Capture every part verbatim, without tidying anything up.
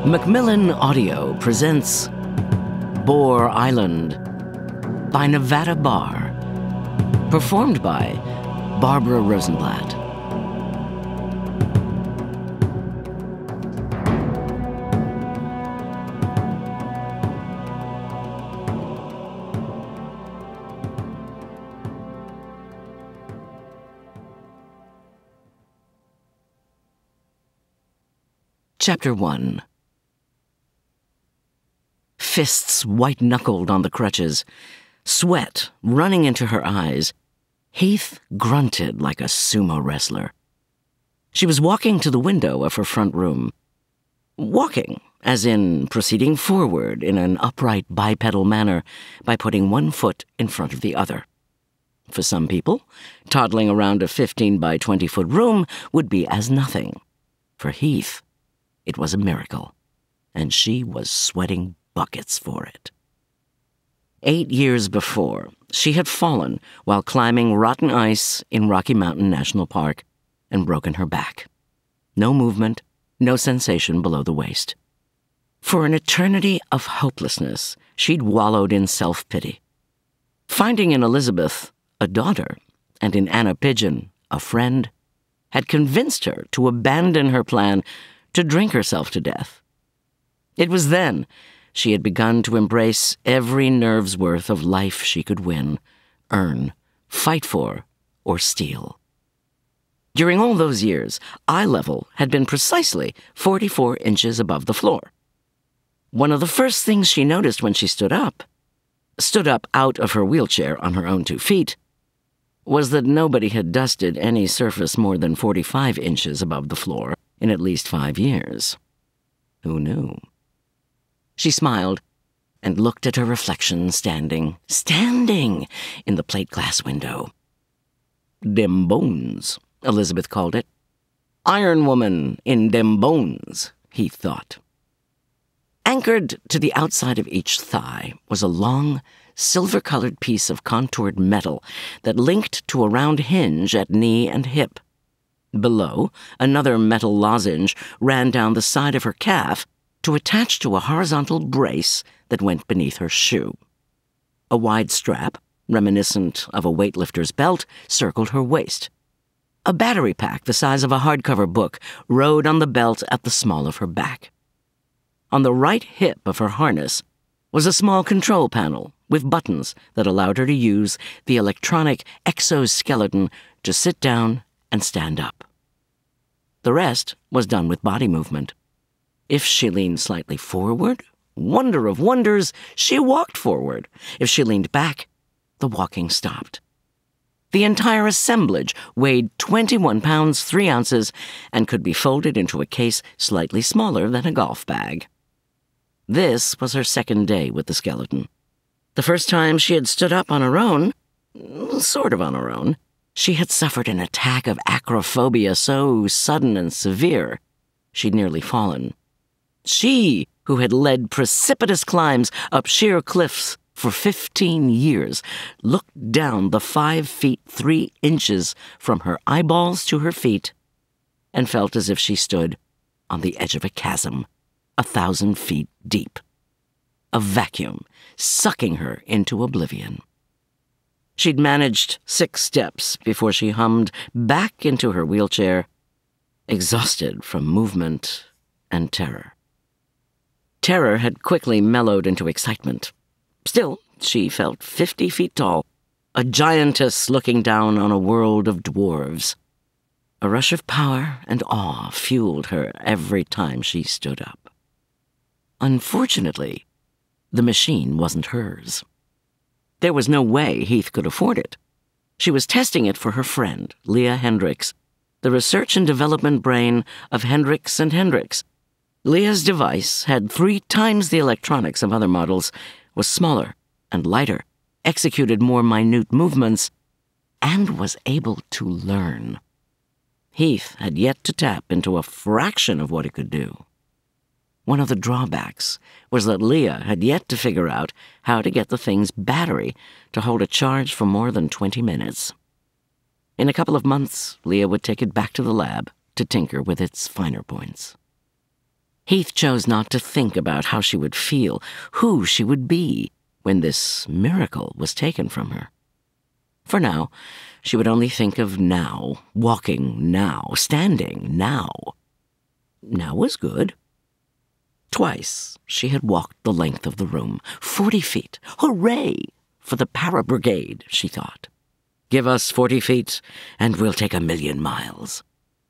Macmillan Audio presents Boar Island by Nevada Barr, performed by Barbara Rosenblat. Chapter one. Fists white-knuckled on the crutches, sweat running into her eyes, Heath grunted like a sumo wrestler. She was walking to the window of her front room. Walking, as in proceeding forward in an upright bipedal manner by putting one foot in front of the other. For some people, toddling around a fifteen by twenty foot room would be as nothing. For Heath, it was a miracle, and she was sweating buckets for it. Eight years before, she had fallen while climbing rotten ice in Rocky Mountain National Park and broken her back. No movement, no sensation below the waist. For an eternity of hopelessness, she'd wallowed in self-pity. Finding in Elizabeth a daughter, and in Anna Pigeon a friend, had convinced her to abandon her plan to drink herself to death. It was then she had begun to embrace every nerve's worth of life she could win, earn, fight for, or steal. During all those years, eye level had been precisely forty-four inches above the floor. One of the first things she noticed when she stood up, stood up out of her wheelchair on her own two feet, was that nobody had dusted any surface more than forty-five inches above the floor in at least five years. Who knew? She smiled and looked at her reflection standing, standing in the plate glass window. "Dem bones," Elizabeth called it. "Iron woman in dem bones," he thought. Anchored to the outside of each thigh was a long, silver-colored piece of contoured metal that linked to a round hinge at knee and hip. Below, another metal lozenge ran down the side of her calf to attach to a horizontal brace that went beneath her shoe. A wide strap, reminiscent of a weightlifter's belt, circled her waist. A battery pack the size of a hardcover book rode on the belt at the small of her back. On the right hip of her harness was a small control panel with buttons that allowed her to use the electronic exoskeleton to sit down and stand up. The rest was done with body movement. If she leaned slightly forward, wonder of wonders, she walked forward. If she leaned back, the walking stopped. The entire assemblage weighed twenty-one pounds, three ounces, and could be folded into a case slightly smaller than a golf bag. This was her second day with the skeleton. The first time she had stood up on her own, sort of on her own, she had suffered an attack of acrophobia so sudden and severe, she'd nearly fallen. She, who had led precipitous climbs up sheer cliffs for fifteen years, looked down the five feet three inches from her eyeballs to her feet and felt as if she stood on the edge of a chasm, a thousand feet deep. A vacuum sucking her into oblivion. She'd managed six steps before she hummed back into her wheelchair, exhausted from movement and terror. Terror had quickly mellowed into excitement. Still, she felt fifty feet tall, a giantess looking down on a world of dwarves. A rush of power and awe fueled her every time she stood up. Unfortunately, the machine wasn't hers. There was no way Heath could afford it. She was testing it for her friend, Leah Hendricks, the research and development brain of Hendricks and Hendricks. Leah's device had three times the electronics of other models, was smaller and lighter, executed more minute movements, and was able to learn. Heath had yet to tap into a fraction of what it could do. One of the drawbacks was that Leah had yet to figure out how to get the thing's battery to hold a charge for more than twenty minutes. In a couple of months, Leah would take it back to the lab to tinker with its finer points. Heath chose not to think about how she would feel, who she would be, when this miracle was taken from her. For now, she would only think of now, walking now, standing now. Now was good. Twice she had walked the length of the room, forty feet. Hooray! For the para-brigade, she thought. Give us forty feet, and we'll take a million miles.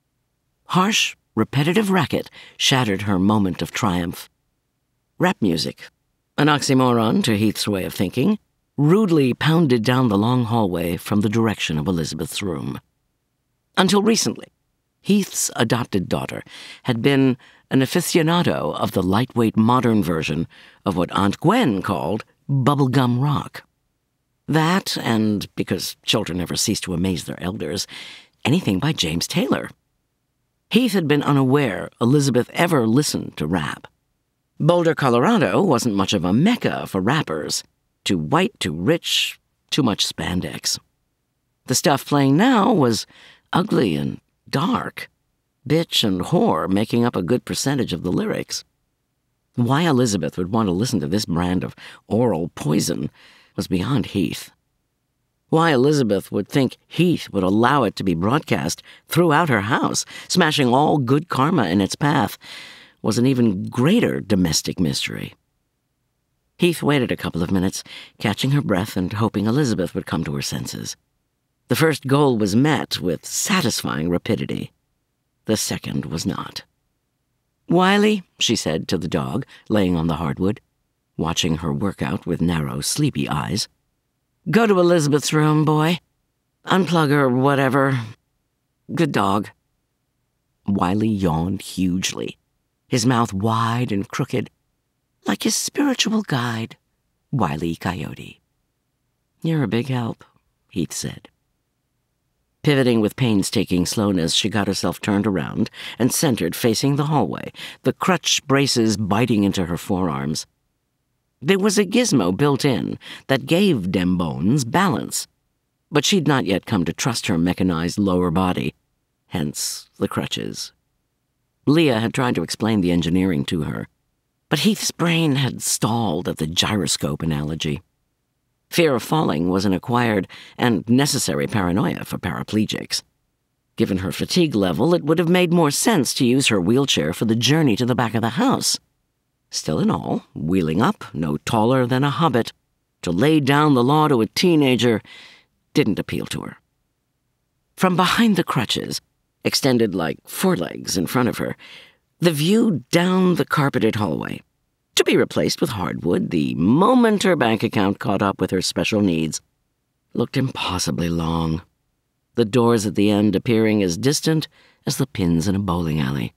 Harsh, repetitive racket shattered her moment of triumph. Rap music, an oxymoron to Heath's way of thinking, rudely pounded down the long hallway from the direction of Elizabeth's room. Until recently, Heath's adopted daughter had been an aficionado of the lightweight modern version of what Aunt Gwen called bubblegum rock. That, and, because children never cease to amaze their elders, anything by James Taylor. Heath had been unaware Elizabeth ever listened to rap. Boulder, Colorado wasn't much of a mecca for rappers. Too white, too rich, too much spandex. The stuff playing now was ugly and dark, bitch and whore making up a good percentage of the lyrics. Why Elizabeth would want to listen to this brand of oral poison was beyond Heath. Why Elizabeth would think Heath would allow it to be broadcast throughout her house, smashing all good karma in its path, was an even greater domestic mystery. Heath waited a couple of minutes, catching her breath and hoping Elizabeth would come to her senses. The first goal was met with satisfying rapidity. The second was not. "Wiley," she said to the dog, laying on the hardwood, watching her workout with narrow, sleepy eyes. "Go to Elizabeth's room, boy. Unplug her, whatever. Good dog." Wiley yawned hugely, his mouth wide and crooked, like his spiritual guide, Wile E. Coyote. "You're a big help," Heath said. Pivoting with painstaking slowness, she got herself turned around and centered facing the hallway, the crutch braces biting into her forearms. There was a gizmo built in that gave dem bones balance, but she'd not yet come to trust her mechanized lower body, hence the crutches. Leah had tried to explain the engineering to her, but Heath's brain had stalled at the gyroscope analogy. Fear of falling was an acquired and necessary paranoia for paraplegics. Given her fatigue level, it would have made more sense to use her wheelchair for the journey to the back of the house. Still in all, wheeling up, no taller than a hobbit, to lay down the law to a teenager didn't appeal to her. From behind the crutches, extended like forelegs in front of her, the view down the carpeted hallway, to be replaced with hardwood the moment her bank account caught up with her special needs, looked impossibly long, the doors at the end appearing as distant as the pins in a bowling alley.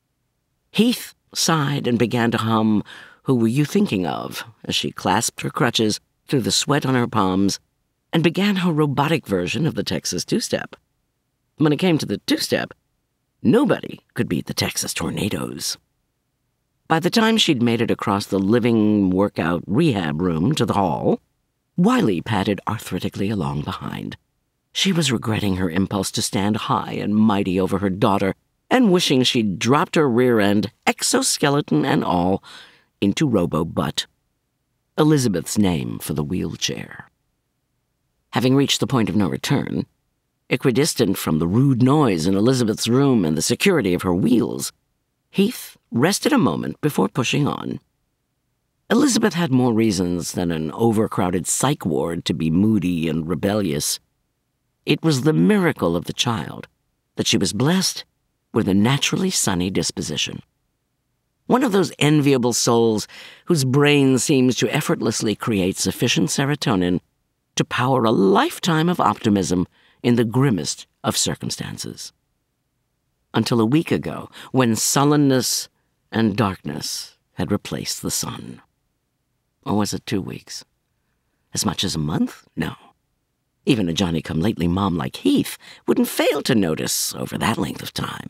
Heath sighed and began to hum "Who Were You Thinking Of?" as she clasped her crutches through the sweat on her palms and began her robotic version of the Texas two-step. When it came to the two-step, nobody could beat the Texas tornadoes. By the time she'd made it across the living workout rehab room to the hall, Wiley padded arthritically along behind. She was regretting her impulse to stand high and mighty over her daughter and wishing she'd dropped her rear end, exoskeleton and all, into Robo-Butt, Elizabeth's name for the wheelchair. Having reached the point of no return, equidistant from the rude noise in Elizabeth's room and the security of her wheels, Heath rested a moment before pushing on. Elizabeth had more reasons than an overcrowded psych ward to be moody and rebellious. It was the miracle of the child that she was blessed with a naturally sunny disposition. One of those enviable souls whose brain seems to effortlessly create sufficient serotonin to power a lifetime of optimism in the grimmest of circumstances. Until a week ago, when sullenness and darkness had replaced the sun. Or was it two weeks? As much as a month? No. Even a Johnny-come-lately mom like Heath wouldn't fail to notice over that length of time.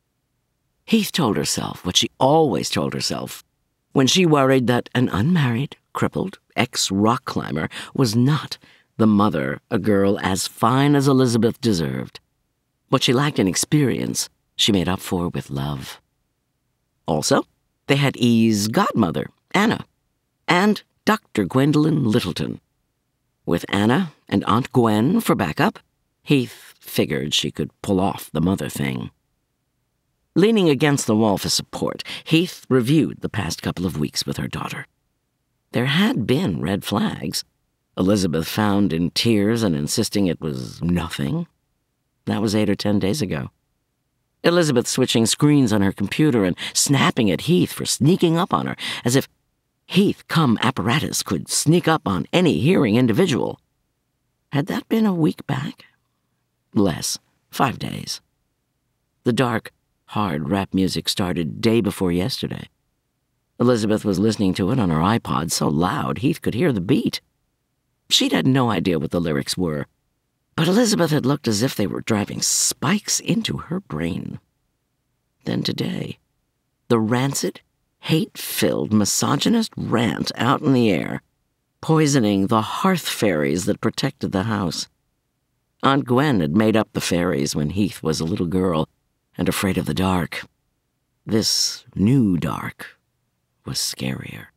Heath told herself what she always told herself when she worried that an unmarried, crippled ex-rock climber was not the mother a girl as fine as Elizabeth deserved. What she lacked in experience, she made up for with love. Also, They had E's godmother, Anna, and Doctor Gwendolyn Littleton. With Anna and Aunt Gwen for backup, Heath figured she could pull off the mother thing. Leaning against the wall for support, Heath reviewed the past couple of weeks with her daughter. There had been red flags. Elizabeth found in tears and insisting it was nothing. That was eight or ten days ago. Elizabeth switching screens on her computer and snapping at Heath for sneaking up on her, as if Heath cum apparatus could sneak up on any hearing individual. Had that been a week back? Less. Five days. The dark, hard rap music started day before yesterday. Elizabeth was listening to it on her iPod so loud Heath could hear the beat. She'd had no idea what the lyrics were, but Elizabeth had looked as if they were driving spikes into her brain. Then today, the rancid, hate-filled, misogynist rant out in the air, poisoning the hearth fairies that protected the house. Aunt Gwen had made up the fairies when Heath was a little girl and afraid of the dark. This new dark was scarier.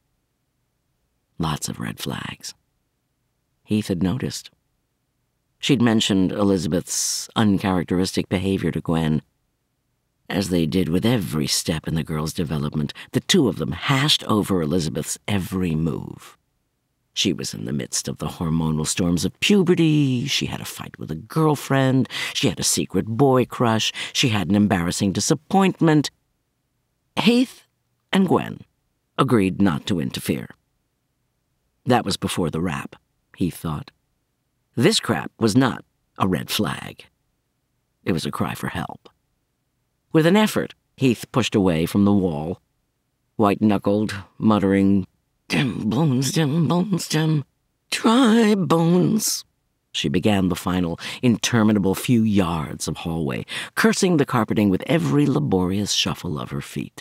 Lots of red flags. Heath had noticed. She'd mentioned Elizabeth's uncharacteristic behavior to Gwen. As they did with every step in the girl's development, the two of them hashed over Elizabeth's every move. She was in the midst of the hormonal storms of puberty. She had a fight with a girlfriend. She had a secret boy crush. She had an embarrassing disappointment. Heath and Gwen agreed not to interfere. That was before the rap, Heath thought. This crap was not a red flag. It was a cry for help. With an effort, Heath pushed away from the wall, white-knuckled, muttering, "Dim bones, dim bones, dim, dry bones." She began the final, interminable few yards of hallway, cursing the carpeting with every laborious shuffle of her feet.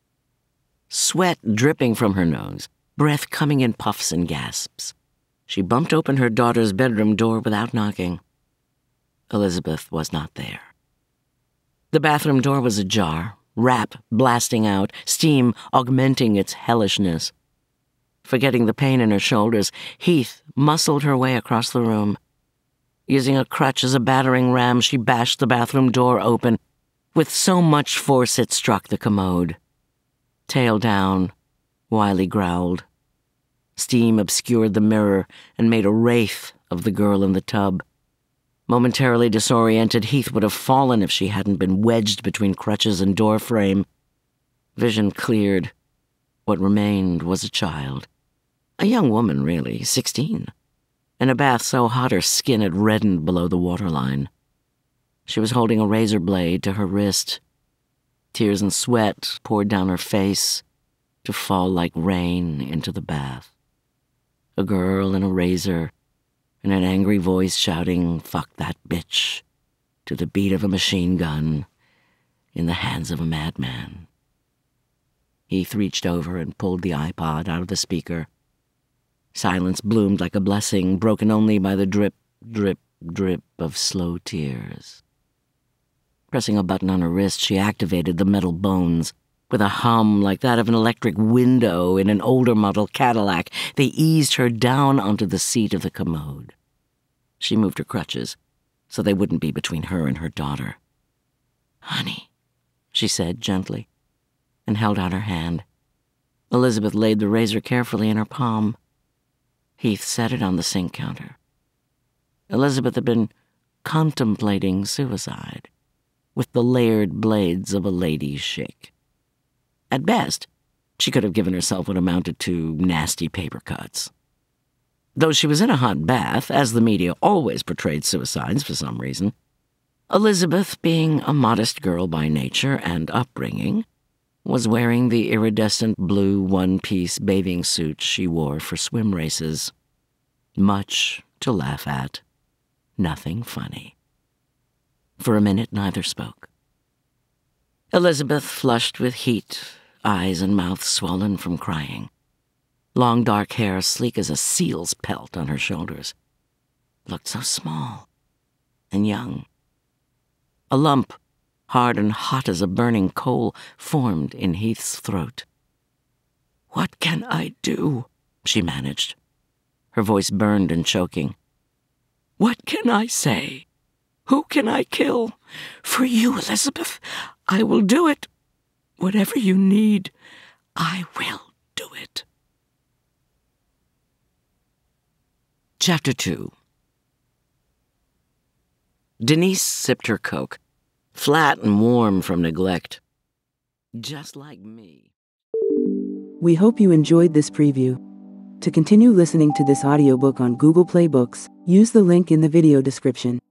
Sweat dripping from her nose, breath coming in puffs and gasps. She bumped open her daughter's bedroom door without knocking. Elizabeth was not there. The bathroom door was ajar, rap blasting out, steam augmenting its hellishness. Forgetting the pain in her shoulders, Heath muscled her way across the room. Using a crutch as a battering ram, she bashed the bathroom door open with so much force it struck the commode. Tail down, Wiley growled. Steam obscured the mirror and made a wraith of the girl in the tub. Momentarily disoriented, Heath would have fallen if she hadn't been wedged between crutches and door frame. Vision cleared. What remained was a child. A young woman, really, sixteen. In a bath so hot her skin had reddened below the waterline. She was holding a razor blade to her wrist. Tears and sweat poured down her face to fall like rain into the bath. A girl in a razor, and an angry voice shouting, "Fuck that bitch," to the beat of a machine gun in the hands of a madman. Heath reached over and pulled the iPod out of the speaker. Silence bloomed like a blessing, broken only by the drip, drip, drip of slow tears. Pressing a button on her wrist, she activated the metal bones. With a hum like that of an electric window in an older model Cadillac, they eased her down onto the seat of the commode. She moved her crutches so they wouldn't be between her and her daughter. "Honey," she said gently, and held out her hand. Elizabeth laid the razor carefully in her palm. Heath set it on the sink counter. Elizabeth had been contemplating suicide with the layered blades of a lady's shake. At best, she could have given herself what amounted to nasty paper cuts. Though she was in a hot bath, as the media always portrayed suicides for some reason, Elizabeth, being a modest girl by nature and upbringing, was wearing the iridescent blue one-piece bathing suit she wore for swim races. Much to laugh at, nothing funny. For a minute, neither spoke. Elizabeth flushed with heat, eyes and mouth swollen from crying. Long dark hair, sleek as a seal's pelt on her shoulders, looked so small and young. A lump, hard and hot as a burning coal, formed in Heath's throat. What can I do? She managed. Her voice burned and choking. What can I say? Who can I kill? For you, Elizabeth, I will do it. Whatever you need, I will do it. Chapter two. Denise sipped her Coke, flat and warm from neglect. Just like me. We hope you enjoyed this preview. To continue listening to this audiobook on Google Play Books, use the link in the video description.